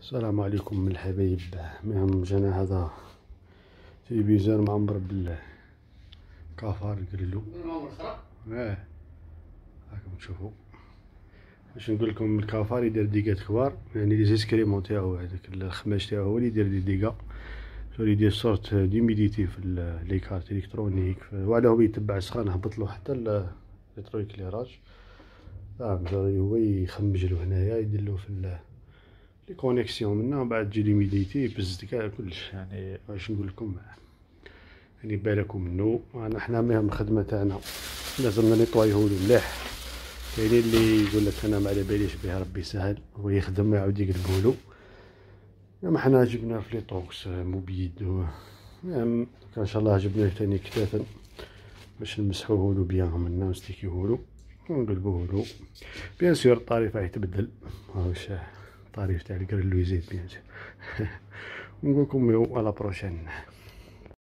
السلام عليكم من الحبايب. المهم جانا هذا تلفزيون معمر بالكافار قريلو. راكم تشوفوا باش نقول لكم الكافار يدير ديكات كبار، يعني لي زيسكريمون تاعو هذاك الخماج تاعو هو اللي يدير دي ديكا، يدير صورت ديميديتي في لي كارت الكترونيك، وعلى هو يتبع السخان هبط له حتى لي تروي كليراج. هو يخمجلو هنايا يدير له في لي كونيكسيون منا، بعد تجي ليميديتي يبز كاع كلش. يعني واش نقول لكم، يعني بالكم منو حنا مهم الخدمه تاعنا لازمنا نيطوايهولو مليح. كاينين اللي يقول لك انا ما على باليش بها ربي يسهل، هو يخدم ويعاود يقلبولو. اما حنا جبنا فليطوكس مبيد المهم ان شاء الله جبنا ثاني كتافا باش نمسحوهولو بيان منا ونستيكيوهولو ونقلبوهولو. بيان سور الطريف راح يتبدل، ماهوش الطريف تاع الكريلو يزيد بيان سور. ونقولكم يو على بروشين.